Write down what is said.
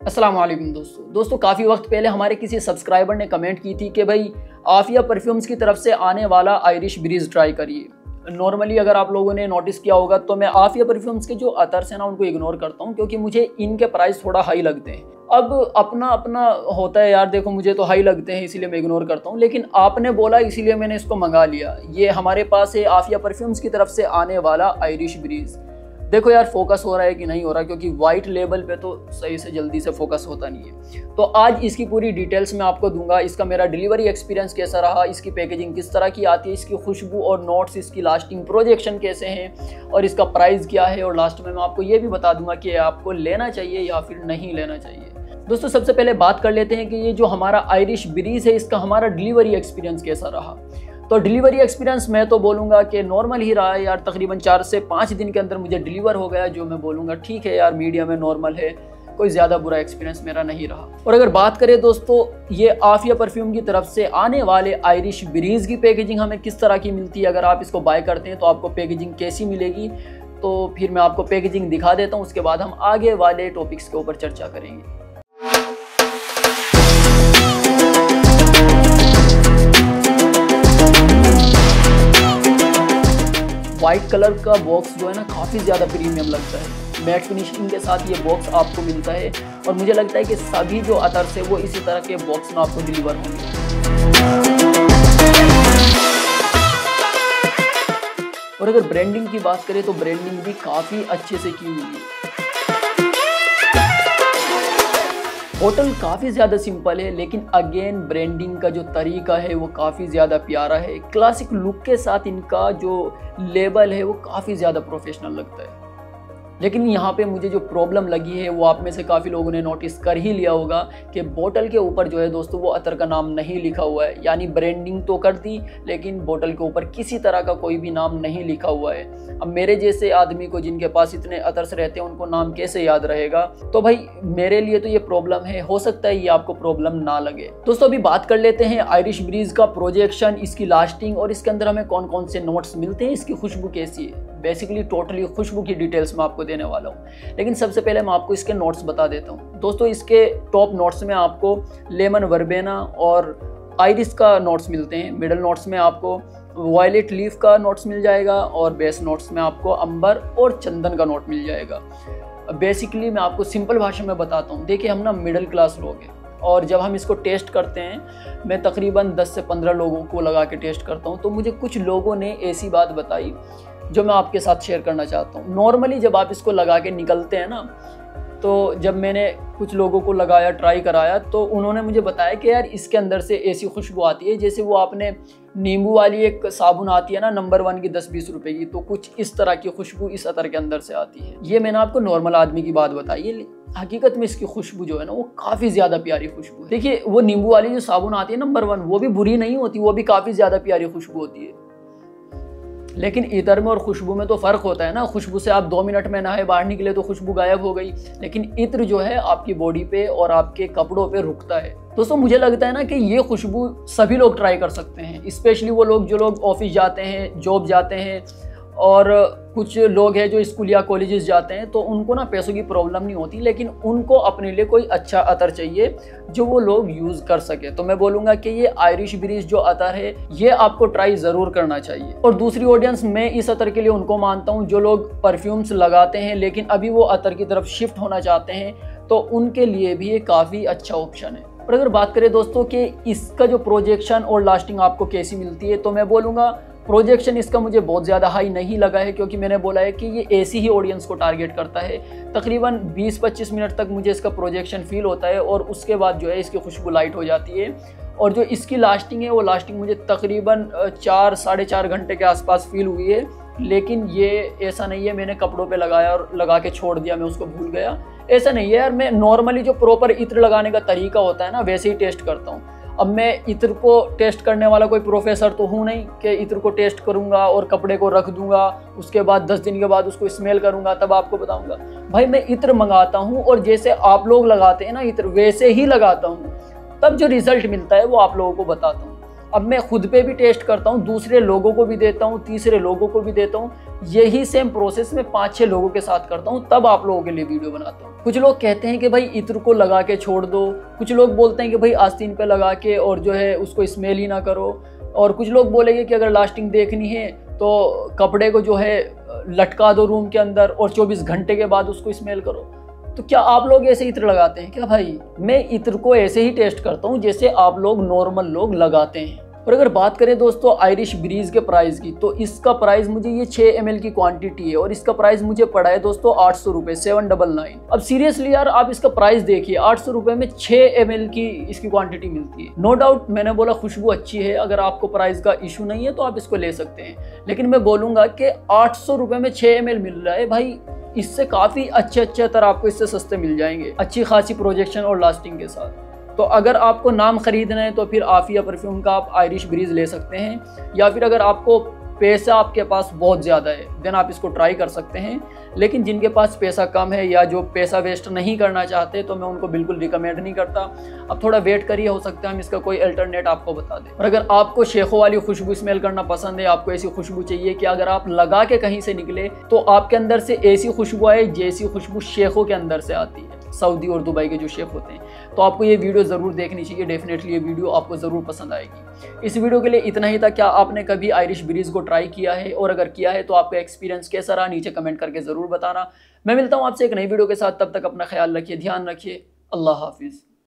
अस्सलाम वालेकुम दोस्तों काफ़ी वक्त पहले हमारे किसी सब्सक्राइबर ने कमेंट की थी कि भाई आफिया परफ्यूम्स की तरफ से आने वाला आयरिश ब्रीज ट्राई करिए। नॉर्मली अगर आप लोगों ने नोटिस किया होगा तो मैं आफिया परफ्यूम्स के जो अतर्स हैं ना उनको इग्नोर करता हूँ, क्योंकि मुझे इनके प्राइस थोड़ा हाई लगते हैं। अब अपना अपना होता है यार, देखो मुझे तो हाई लगते हैं इसीलिए मैं इग्नोर करता हूँ, लेकिन आपने बोला इसीलिए मैंने इसको मंगा लिया। ये हमारे पास है आफिया परफ्यूम्स की तरफ से आने वाला आयरिश ब्रीज। देखो यार फोकस हो रहा है कि नहीं हो रहा, क्योंकि वाइट लेबल पे तो सही से जल्दी से फोकस होता नहीं है। तो आज इसकी पूरी डिटेल्स मैं आपको दूंगा। इसका मेरा डिलीवरी एक्सपीरियंस कैसा रहा, इसकी पैकेजिंग किस तरह की आती है, इसकी खुशबू और नोट्स, इसकी लास्टिंग प्रोजेक्शन कैसे हैं और इसका प्राइस क्या है, और लास्ट में मैं आपको ये भी बता दूंगा कि आपको लेना चाहिए या फिर नहीं लेना चाहिए। दोस्तों सबसे पहले बात कर लेते हैं कि ये जो हमारा आयरिश ब्रीज है इसका हमारा डिलीवरी एक्सपीरियंस कैसा रहा। तो डिलीवरी एक्सपीरियंस मैं तो बोलूँगा कि नॉर्मल ही रहा है यार। तकरीबन 4 से 5 दिन के अंदर मुझे डिलीवर हो गया, जो मैं बोलूँगा ठीक है यार, मीडियम है, नॉर्मल है, कोई ज़्यादा बुरा एक्सपीरियंस मेरा नहीं रहा। और अगर बात करें दोस्तों ये आफिया परफ्यूम की तरफ से आने वाले आयरिश ब्रीज की पैकेजिंग हमें किस तरह की मिलती है, अगर आप इसको बाय करते हैं तो आपको पैकेजिंग कैसी मिलेगी, तो फिर मैं आपको पैकेजिंग दिखा देता हूँ। उसके बाद हम आगे वाले टॉपिक्स के ऊपर चर्चा करेंगे। वाइट कलर का बॉक्स जो है ना काफ़ी ज़्यादा प्रीमियम लगता है। मैट फिनिशिंग के साथ ये बॉक्स आपको मिलता है और मुझे लगता है कि सभी जो अतर्स है वो इसी तरह के बॉक्स में आपको डिलीवर होंगे। और अगर ब्रांडिंग की बात करें तो ब्रांडिंग भी काफ़ी अच्छे से की हुई है। बोतल काफ़ी ज़्यादा सिंपल है, लेकिन अगेन ब्रांडिंग का जो तरीका है वो काफ़ी ज़्यादा प्यारा है। क्लासिक लुक के साथ इनका जो लेबल है वो काफ़ी ज़्यादा प्रोफेशनल लगता है। लेकिन यहाँ पे मुझे जो प्रॉब्लम लगी है वो आप में से काफ़ी लोगों ने नोटिस कर ही लिया होगा कि बोतल के ऊपर जो है दोस्तों वो अतर का नाम नहीं लिखा हुआ है। यानी ब्रांडिंग तो कर दी लेकिन बोतल के ऊपर किसी तरह का कोई भी नाम नहीं लिखा हुआ है। अब मेरे जैसे आदमी को जिनके पास इतने अतर्स रहते हैं उनको नाम कैसे याद रहेगा। तो भाई मेरे लिए तो ये प्रॉब्लम है, हो सकता है ये आपको प्रॉब्लम ना लगे। दोस्तों अभी बात कर लेते हैं आयरिश ब्रीज का प्रोजेक्शन, इसकी लास्टिंग और इसके अंदर हमें कौन कौन से नोट्स मिलते हैं, इसकी खुशबू कैसी है। बेसिकली टोटली खुशबू की डिटेल्स मैं आपको देने वाला हूँ, लेकिन सबसे पहले मैं आपको इसके नोट्स बता देता हूँ। दोस्तों इसके टॉप नोट्स में आपको लेमन, वर्बेना और आइरिस का नोट्स मिलते हैं। मिडल नोट्स में आपको वायलेट लीफ का नोट्स मिल जाएगा और बेस नोट्स में आपको अंबर और चंदन का नोट मिल जाएगा। बेसिकली मैं आपको सिंपल भाषा में बताता हूँ। देखिए हम ना मिडिल क्लास लोग हैं और जब हम इसको टेस्ट करते हैं, मैं तकरीबन 10 से 15 लोगों को लगा के टेस्ट करता हूँ, तो मुझे कुछ लोगों ने ऐसी बात बताई जो मैं आपके साथ शेयर करना चाहता हूँ। नॉर्मली जब आप इसको लगा के निकलते हैं ना, तो जब मैंने कुछ लोगों को लगाया, ट्राई कराया, तो उन्होंने मुझे बताया कि यार इसके अंदर से ऐसी खुशबू आती है जैसे वो आपने नींबू वाली एक साबुन आती है ना नंबर 1 की 10-20 रुपए की, तो कुछ इस तरह की खुशबू इस अतर के अंदर से आती है। ये मैंने आपको नॉर्मल आदमी की बात बताई है। हकीकत में इसकी खुशबू जो है ना वो काफ़ी ज़्यादा प्यारी खुशबू है। देखिए वो नींबू वाली जो साबुन आती है नंबर 1, वो भी बुरी नहीं होती, वो भी काफ़ी ज़्यादा प्यारी खुशबू होती है। लेकिन इतर में और खुशबू में तो फ़र्क होता है ना। खुशबू से आप 2 मिनट में नहाए बाहर निकले तो खुशबू गायब हो गई, लेकिन इत्र जो है आपकी बॉडी पे और आपके कपड़ों पे रुकता है। दोस्तों मुझे लगता है ना कि ये खुशबू सभी लोग ट्राई कर सकते हैं, स्पेशली वो लोग जो लोग ऑफिस जाते हैं, जॉब जाते हैं, और कुछ लोग हैं जो स्कूल या कॉलेजेस जाते हैं, तो उनको ना पैसों की प्रॉब्लम नहीं होती, लेकिन उनको अपने लिए कोई अच्छा अतर चाहिए जो वो लोग यूज़ कर सके। तो मैं बोलूँगा कि ये आयरिश ब्रीज जो अतर है ये आपको ट्राई ज़रूर करना चाहिए। और दूसरी ऑडियंस मैं इस अतर के लिए उनको मानता हूँ जो लोग परफ्यूम्स लगाते हैं लेकिन अभी वो अतर की तरफ शिफ्ट होना चाहते हैं, तो उनके लिए भी ये काफ़ी अच्छा ऑप्शन है। और अगर बात करें दोस्तों कि इसका जो प्रोजेक्शन और लास्टिंग आपको कैसी मिलती है, तो मैं बोलूँगा प्रोजेक्शन इसका मुझे बहुत ज़्यादा हाई नहीं लगा है, क्योंकि मैंने बोला है कि ये ऐसी ही ऑडियंस को टारगेट करता है। तकरीबन 20-25 मिनट तक मुझे इसका प्रोजेक्शन फील होता है और उसके बाद जो है इसकी खुशबू लाइट हो जाती है। और जो इसकी लास्टिंग है वो लास्टिंग मुझे तकरीबन 4-4.5 घंटे के आसपास फील हुई है। लेकिन ये ऐसा नहीं है मैंने कपड़ों पे लगाया और लगा के छोड़ दिया, मैं उसको भूल गया, ऐसा नहीं है यार। मैं नॉर्मली जो प्रॉपर इत्र लगाने का तरीका होता है ना वैसे ही टेस्ट करता हूँ। अब मैं इत्र को टेस्ट करने वाला कोई प्रोफेसर तो हूँ नहीं कि इत्र को टेस्ट करूँगा और कपड़े को रख दूँगा, उसके बाद 10 दिन के बाद उसको स्मेल करूँगा तब आपको बताऊँगा। भाई मैं इत्र मंगाता हूँ और जैसे आप लोग लगाते हैं ना इत्र, वैसे ही लगाता हूँ, तब जो रिज़ल्ट मिलता है वो आप लोगों को बताता हूँ। अब मैं खुद पे भी टेस्ट करता हूँ, दूसरे लोगों को भी देता हूँ, तीसरे लोगों को भी देता हूँ। यही सेम प्रोसेस में 5-6 लोगों के साथ करता हूँ, तब आप लोगों के लिए वीडियो बनाता हूँ। कुछ लोग कहते हैं कि भाई इत्र को लगा के छोड़ दो, कुछ लोग बोलते हैं कि भाई आस्तीन पे लगा के और जो है उसको स्मेल ही ना करो, और कुछ लोग बोलेंगे कि अगर लास्टिंग देखनी है तो कपड़े को जो है लटका दो रूम के अंदर और 24 घंटे के बाद उसको स्मेल करो। तो क्या आप लोग ऐसे इत्र लगाते हैं क्या? भाई मैं इत्र को ऐसे ही टेस्ट करता हूँ जैसे आप लोग नॉर्मल लोग लगाते हैं। और अगर बात करें दोस्तों आयरिश ब्रीज के प्राइस की, तो इसका प्राइस मुझे, ये 6 ml की क्वांटिटी है और इसका प्राइस मुझे पड़ा है दोस्तों 800 रुपये, 799। अब सीरियसली यार आप इसका प्राइस देखिए, 800 रुपये में 6 ml की इसकी क्वांटिटी मिलती है। नो डाउट मैंने बोला खुशबू अच्छी है, अगर आपको प्राइस का इशू नहीं है तो आप इसको ले सकते हैं, लेकिन मैं बोलूँगा कि 800 रुपये में 6 ml मिल रहा है भाई, इससे काफ़ी अच्छे अतर आपको इससे सस्ते मिल जाएंगे, अच्छी खासी प्रोजेक्शन और लास्टिंग के साथ। तो अगर आपको नाम खरीदना है तो फिर आफिया परफ्यूम का आप आयरिश ब्रीज ले सकते हैं, या फिर अगर आपको पैसा आपके पास बहुत ज़्यादा है देन आप इसको ट्राई कर सकते हैं। लेकिन जिनके पास पैसा कम है या जो पैसा वेस्ट नहीं करना चाहते तो मैं उनको बिल्कुल रिकमेंड नहीं करता। अब थोड़ा वेट करिए, हो सकता है हम इसका कोई अल्टरनेट आपको बता दें। और अगर आपको शेखों वाली खुशबू स्मेल करना पसंद है, आपको ऐसी खुशबू चाहिए कि अगर आप लगा के कहीं से निकले तो आपके अंदर से ऐसी खुशबू आए जैसी खुशबू शेखों के अंदर से आती है, सऊदी और दुबई के जो शेख होते हैं, तो आपको ये वीडियो ज़रूर देखनी चाहिए। डेफिनेटली ये वीडियो आपको ज़रूर पसंद आएगी। इस वीडियो के लिए इतना ही था। क्या आपने कभी आयरिश ब्रीज को ट्राई किया है, और अगर किया है तो आपका एक्सपीरियंस कैसा रहा, नीचे कमेंट करके ज़रूर बताना। मैं मिलता हूँ आपसे एक नई वीडियो के साथ, तब तक अपना ख्याल रखिए, ध्यान रखिए, अल्लाह हाफिज़।